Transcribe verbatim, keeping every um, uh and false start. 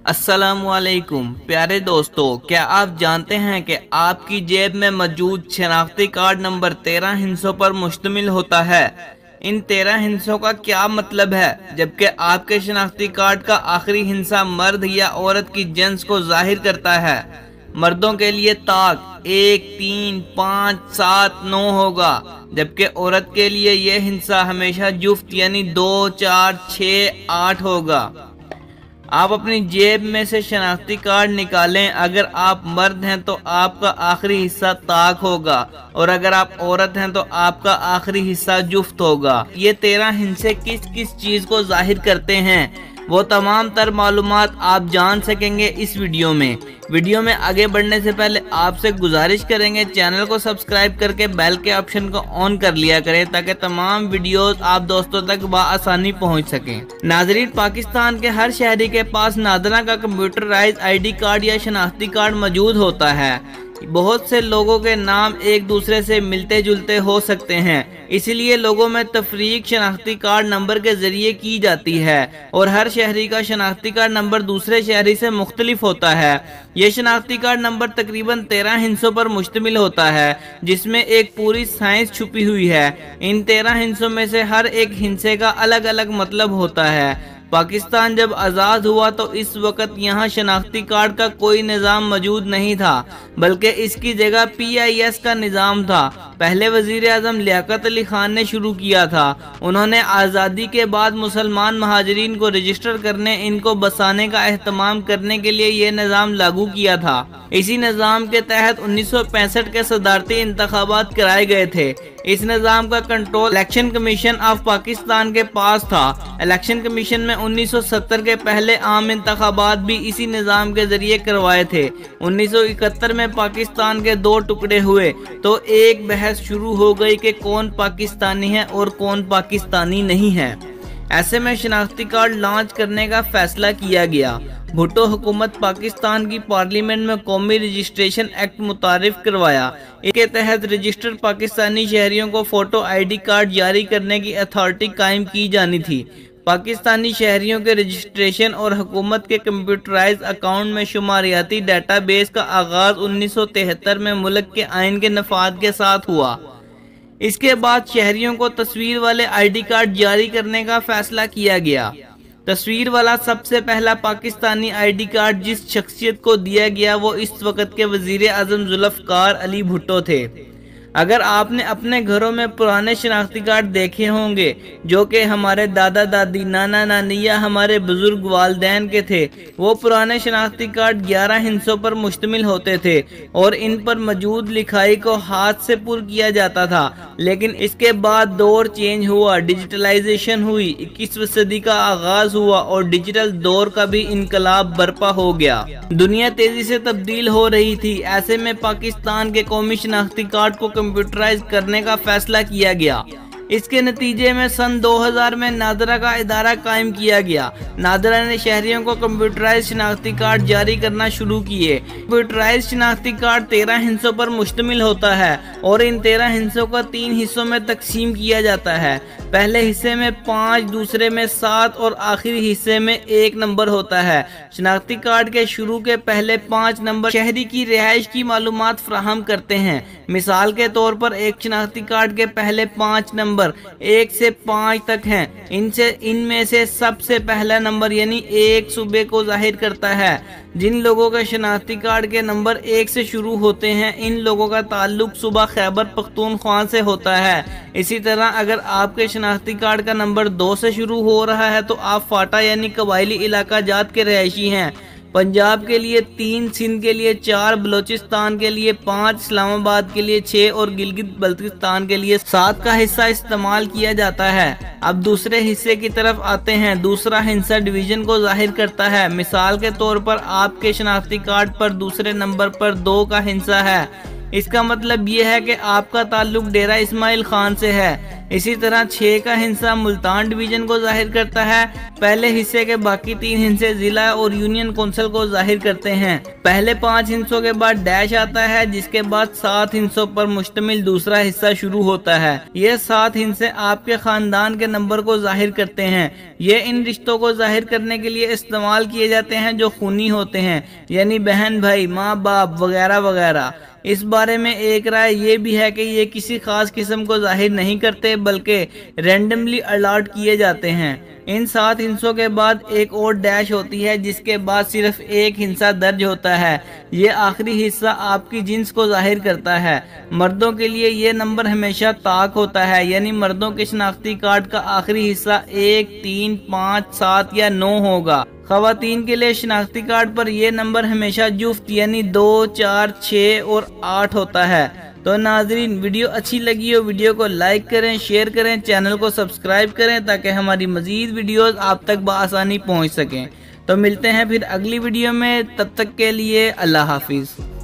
अस्सलाम वालेकुम प्यारे दोस्तों, क्या आप जानते हैं कि आपकी जेब में मौजूद शनाख्ती कार्ड नंबर तेरह हिस्सों पर मुश्तमिल होता है। इन तेरह हिस्सों का क्या मतलब है, जबकि आपके शनाख्ती कार्ड का आखिरी हिस्सा मर्द या औरत की जिन्स को जाहिर करता है। मर्दों के लिए ताक एक, तीन, पाँच, सात, नौ होगा, जबकि औरत के लिए यह हिस्सा हमेशा जुफ्त यानी दो, चार, छः, आठ होगा। आप अपनी जेब में से शनाख्ती कार्ड निकालें। अगर आप मर्द हैं तो आपका आखिरी हिस्सा ताक होगा, और अगर आप औरत हैं तो आपका आखिरी हिस्सा जुफ्त होगा। ये तेरह हिस्से किस किस चीज को जाहिर करते हैं, वो तमाम तर मालूमात आप जान सकेंगे इस वीडियो में। वीडियो में आगे बढ़ने से पहले आपसे गुजारिश करेंगे, चैनल को सब्सक्राइब करके बेल के ऑप्शन को ऑन कर लिया करें, ताकि तमाम वीडियोस आप दोस्तों तक बआसानी पहुंच सकें। नाजरीन, पाकिस्तान के हर शहरी के पास नादरा का कंप्यूटराइज आईडी कार्ड या शनाख्ती कार्ड मौजूद होता है। बहुत से लोगों के नाम एक दूसरे से मिलते जुलते हो सकते हैं, इसलिए लोगों में तफरीक शनाख्ती कार्ड नंबर के जरिए की जाती है, और हर शहरी का शनाख्ती कार्ड नंबर दूसरे शहरी से मुख्तलिफ होता है। ये शनाख्ती कार्ड नंबर तकरीबन तेरह हिस्सों पर मुश्तमिल होता है, जिसमें एक पूरी साइंस छुपी हुई है। इन तेरह हिस्सों में से हर एक हिस्से का अलग अलग मतलब होता है। पाकिस्तान जब आज़ाद हुआ तो इस वक्त यहाँ शनाख्ती कार्ड का कोई निज़ाम मौजूद नहीं था, बल्कि इसकी जगह पी आई एस का निज़ाम था। पहले वज़ीर आज़म लियाकत अली खान ने शुरू किया था। उन्होंने आज़ादी के बाद मुसलमान महाजरीन को रजिस्टर करने, इनको बसाने का एहतमाम करने के लिए ये निज़ाम लागू किया था। इसी निज़ाम के तहत उन्नीस सौ पैंसठ के सदारती इंतखाबात कराए गए थे। इस निज़ाम का control election commission of Pakistan के पास था। इलेक्शन कमीशन में उन्नीस सौ सत्तर के पहले आम इंतखाबात भी इसी निज़ाम के जरिए करवाए थे। उन्नीस सौ इकहत्तर में पाकिस्तान के दो टुकड़े हुए तो एक बहस शुरू हो गई कि कौन पाकिस्तानी है और कौन पाकिस्तानी नहीं है। ऐसे में शनाख्ती कार्ड लॉन्च करने का फैसला किया गया। भुट्टो हुकूमत पाकिस्तान की पार्लियामेंट में कौमी रजिस्ट्रेशन एक्ट मुतारिफ करवाया। इसके तहत रजिस्टर्ड पाकिस्तानी शहरियों को फोटो आईडी कार्ड जारी करने की अथॉरिटी कायम की जानी थी। पाकिस्तानी शहरियों के रजिस्ट्रेशन और हुकूमत के कंप्यूटराइज अकाउंट में शुमारियाती डेटाबेस का आगाज उन्नीस सौ तिहत्तर में मुल्क के आइन के नफाद के साथ हुआ। इसके बाद शहरियों को तस्वीर वाले आईडी कार्ड जारी करने का फैसला किया गया। तस्वीर वाला सबसे पहला पाकिस्तानी आईडी कार्ड जिस शख्सियत को दिया गया वो इस वक्त के वजीर आजम जुल्फकार अली भुट्टो थे। अगर आपने अपने घरों में पुराने शनाख्ती कार्ड देखे होंगे, जो कि हमारे दादा दादी, नाना नानी या हमारे बुजुर्ग वालदैन के थे, वो पुराने शनाख्ती कार्ड ग्यारह हिस्सों पर मुश्तमिल होते थे और इन पर मौजूद लिखाई को हाथ से पुर किया जाता था। लेकिन इसके बाद दौर चेंज हुआ, डिजिटलाइजेशन हुई, इक्कीसवीं सदी का आगाज हुआ और डिजिटल दौर का भी इनकलाब बर्पा हो गया। दुनिया तेजी से तब्दील हो रही थी। ऐसे में पाकिस्तान के कौमी शनाख्ती कार्ड को कंप्यूटराइज करने का फैसला किया गया। इसके नतीजे में सन दो हज़ार में नादरा का इदारा कायम किया गया। नादरा ने शहरियों को कंप्यूटराइज शनाख्ती कार्ड जारी करना शुरू किए। कंप्यूटराइज शनाख्ती कार्ड तेरह हिस्सों पर मुश्तमिल होता है और इन तेरह हिस्सों को तीन हिस्सों में तकसीम किया जाता है। पहले हिस्से में पाँच, दूसरे में सात और आखिरी हिस्से में एक नंबर होता है। शनाख्ती कार्ड के शुरू के पहले पाँच नंबर शहरी की रिहाइश की मालूमात फराहम करते हैं। मिसाल के तौर पर एक शनाख्ती कार्ड के पहले पाँच नंबर एक से पाँच तक हैं। इनसे इनमें से सबसे पहला नंबर यानी एक सूबे को जाहिर करता है। जिन लोगों के शनाख्ती कार्ड के नंबर एक से शुरू होते हैं, इन लोगों का ताल्लुक सूबा खैबर पख्तूनख्वा से होता है। इसी तरह अगर आपके शनाख्ती कार्ड का नंबर दो से शुरू हो रहा है तो आप फाटा यानी कबायली इलाका जात के रहायशी हैं। पंजाब के लिए तीन, सिंध के लिए चार, बलोचिस्तान के लिए पाँच, इस्लामाबाद के लिए छः और गिलगित बल्तिस्तान के लिए सात का हिस्सा इस्तेमाल किया जाता है। अब दूसरे हिस्से की तरफ आते हैं। दूसरा हिस्सा डिवीजन को जाहिर करता है। मिसाल के तौर पर आपके शनाख्ती कार्ड पर दूसरे नंबर पर दो का हिस्सा है। इसका मतलब ये है कि आपका ताल्लुक डेरा इस्माइल खान से है। इसी तरह छह का हिस्सा मुल्तान डिवीजन को जाहिर करता है। पहले हिस्से के बाकी तीन हिस्से जिला और यूनियन कौंसिल को जाहिर करते हैं। पहले पांच हिस्सों के बाद डैश आता है, जिसके बाद सात हिस्सों पर मुश्तमिल दूसरा हिस्सा शुरू होता है। ये सात हिस्से आपके खानदान के नंबर को जाहिर करते हैं। ये इन रिश्तों को जाहिर करने के लिए इस्तेमाल किए जाते हैं जो खूनी होते हैं, यानी बहन भाई, माँ बाप वगैरह वगैरह। इस बारे में एक राय ये भी है कि ये किसी खास किस्म को जाहिर नहीं करते, बल्कि रैंडमली अलॉट किए जाते हैं। इन सात हिस्सों के बाद एक और डैश होती है, जिसके बाद सिर्फ एक हिस्सा दर्ज होता है। ये आखिरी हिस्सा आपकी जिन्स को जाहिर करता है। मर्दों के लिए ये नंबर हमेशा ताक होता है, यानी मर्दों के शनाख्ती कार्ड का आखिरी हिस्सा एक, तीन, पाँच, सात या नौ होगा। ख़वातीन के लिए शनाख्ती कार्ड पर यह नंबर हमेशा जुफ्त यानी दो, चार, छः और आठ होता है। तो नाजरीन, वीडियो अच्छी लगी हो वीडियो को लाइक करें, शेयर करें, चैनल को सब्सक्राइब करें ताकि हमारी मजीद वीडियोस आप तक बआसानी पहुंच सकें। तो मिलते हैं फिर अगली वीडियो में, तब तक के लिए अल्लाह हाफिज़।